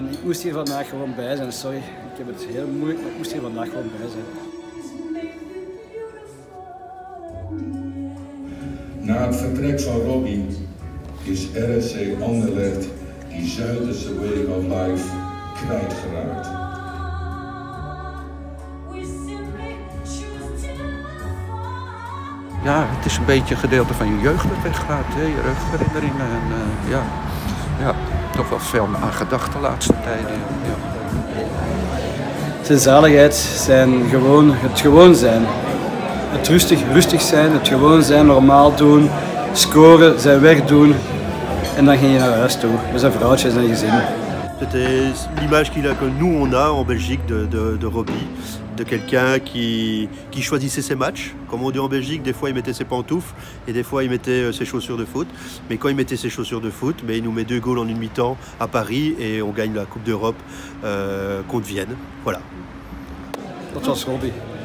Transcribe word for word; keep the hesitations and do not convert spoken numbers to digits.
ik moest hier vandaag gewoon bij zijn. Sorry, ik heb het heel moeilijk, maar ik moest hier vandaag gewoon bij zijn. Na het vertrek van Robbie is R S C Anderlecht die Zuiderse way of life kwijtgeraakt. Ja, het is een beetje een gedeelte van je jeugd dat weggaat, hè? Je jeugdherinneringen. En, uh, ja, ja, toch wel veel aan gedacht de laatste tijden. Ja. Zijn zaligheid zijn gewoon het gewoon zijn. Het rustig, rustig zijn, het gewoon zijn, normaal doen, scoren, zijn werk doen en dan ging je naar huis toe. Met zijn vrouwtje en zijn gezin. C'était l'image qu'il a, que nous on a en Belgique de, de, de Robbie, de quelqu'un qui, qui choisissait ses matchs. Comme on dit en Belgique, des fois il mettait ses pantoufles et des fois il mettait ses chaussures de foot. Mais quand il mettait ses chaussures de foot, mais il nous met deux goals en une mi-temps à Paris et on gagne la Coupe d'Europe euh, contre Vienne. Voilà. Dat was Robbie.